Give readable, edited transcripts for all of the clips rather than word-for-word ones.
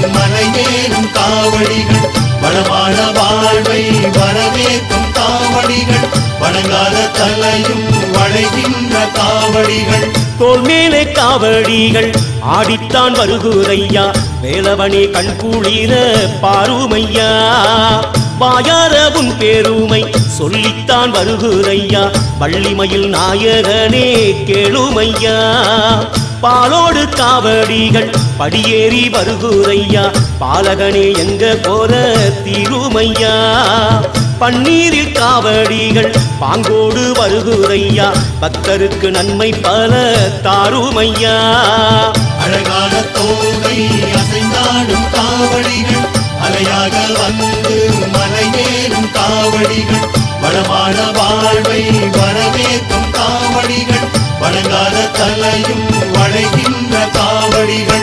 மலையேறும் காவடிகள் வளமான வாழ்வை வரவேற்கும் காவடிகள் வணங்காத தலையும் வளைகின்ற காவடிகள் தோள் மேலே காவடிகள் ஆடித்தான் வருகுதையா வேலவனே கண்குளிர பாருமையா வாயார உன் பேருமை சொல்லித்தான் வருகுதையா வள்ளிமயில் நாயகனே கேளுமையா பாலோடு காவடிகள் படியேறி வருகுதையா பாலகனே எங்க போற தீருமையா பன்னீரில் காவடிகள் பாங்கோடு வருகுதையா பக்தருக்கு நன்மை பல தாருமையா அழகான தோகை அசைந்தாடும் காவடிகள் அலையாக வந்து மலையேறும் காவடிகள் வளமான வாழ்வை வரவேற்கும் காவடிகள் வணங்காத தலையும் வளைகின்ற காவடிகள்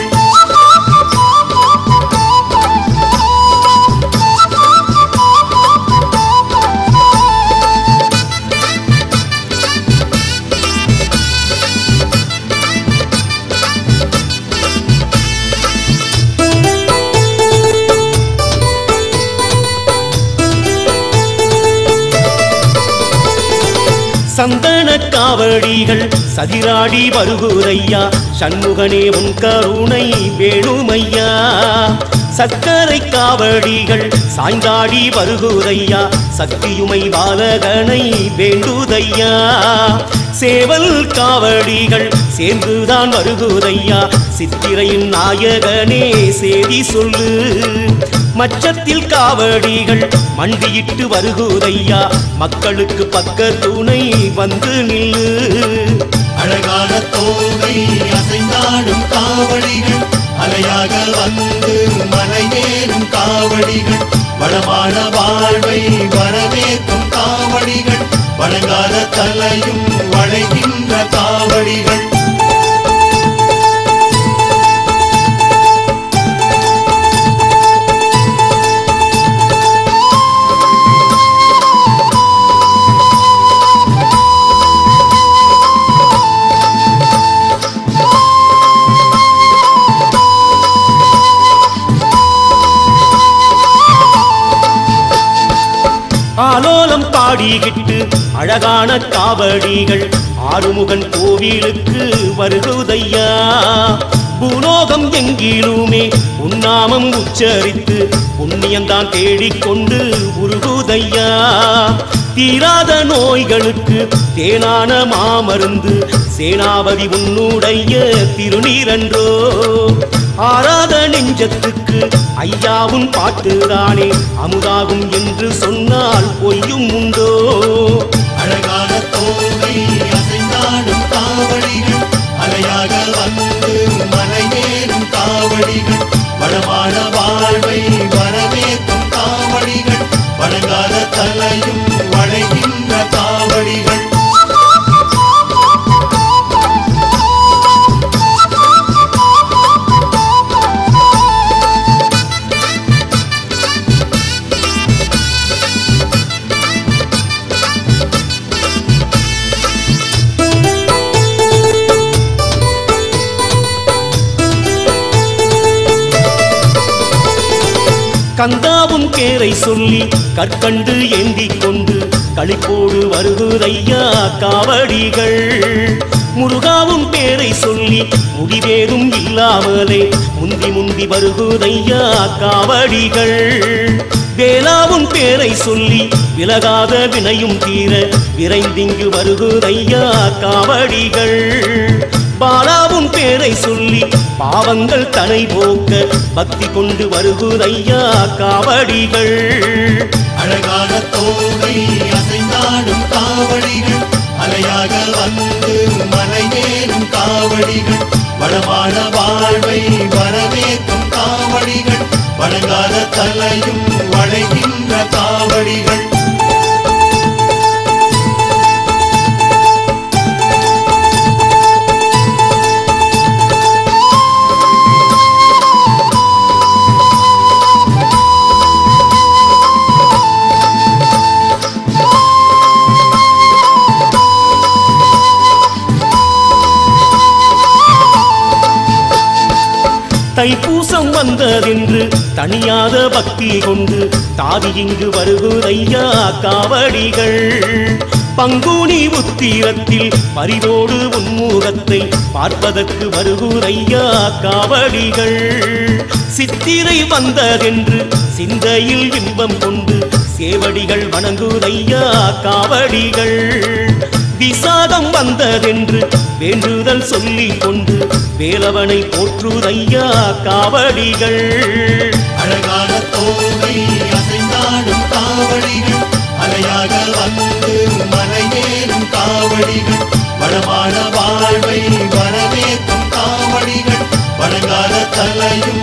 சந்தன காவடிகள் சதிராடி வருகுதையா சண்முகனே உன் கருணை வேணுமையா சக்கரை காவடிகள் சாய்ந்தாடி வருகுதையா சக்தியுமை பாலகனை வேண்டுதையா சேவல் காவடிகள் சேர்ந்துதான் வருகுதையா சித்திரையின் நாயகனே சேதி சொல்லு மச்சத்தில் காவடிகள் மண்டியிட்டு வருகுதையா மக்களுக்கு பக்க துணை வந்து நில்லு அழகான தோகை அசைந்தாடும் காவடிகள் அலையாக வந்து மலையேறும் காவடிகள் வளமான வாழ்வை வரவேற்கும் காவடிகள் வணங்காத தலையும் வளைகின்ற காவடிகள் ஆலோலம் பாடிக்கிட்டு அழகான காவடிகள் ஆறுமுகன் கோவிலுக்கு வருகுதையா பூலோகம் எங்கிலுமே உன்னாமம் உச்சரித்து புண்ணியந்தான் தேடிக்கொண்டு உருகுதையா தீராத நோய்களுக்கு தேனான மாமருந்து சேனாபதி உன்னுடைய திருநீரன்றோ ஆராத நெஞ்சத்துக்கு ஐயாவும் பாட்டுதானே அமுதாகும் என்று சொன்னால் பொய்யும் உண்டோ அழகான தோகை அசைந்தாடும் காவடிகள் அலையாக வந்து மலையேறும் காவடிகள் வளமான வாழ்வை வரவேற்கும் காவடிகள் வணங்காத தலையும் வளைகின்ற காவடிகள் கந்தாவும் பேரை சொல்லி கற்கண்டு ஏந்தி கொண்டு களிப்போடு வருகுதையா காவடிகள் முருகாவும் பேரை சொல்லி முடிவேதும் இல்லாமலே முந்தி முந்தி வருகுதையா காவடிகள் வேளாவும் பேரை சொல்லி விலகாத வினையும் தீர விரைந்திங்கு வருகுதையா காவடிகள் பாலாவும் பேரை சொல்லி பாவங்கள் தனை போக்க பக்தி கொண்டு வருகுதையா காவடிகள் அழகான தோகை அசைந்தாடும் காவடிகள் அலையாக வந்து மலையேறும் காவடிகள் வளமான வாழ்வை வரவேற்கும் காவடிகள் வணங்காத தலையும் வளைகின்ற காவடிகள் தைப்பூசம் வந்ததென்று தனியாத பக்தி கொண்டு தாவி இங்கு வருகுதையா காவடிகள். பங்குனி உத்திரத்தில் பரிவோடு உன்முகத்தை பார்ப்பதற்கு வருகுதையா காவடிகள். சித்திரை வந்ததென்று சிந்தையில் இன்பம் கொண்டு சேவடிகள் வணங்குதையா காவடிகள். விசாகம் வந்ததென்று வேண்டுதல் சொல்லிக் கொண்டு வேலவனை போற்றுதையா காவடிகள். அழகான தோகை அசைந்தாடும் காவடிகள் அலையாக வந்து மலையேறும் காவடிகள் வளமான வாழ்வை வரவேற்கும் காவடிகள் வணங்காத தலையும்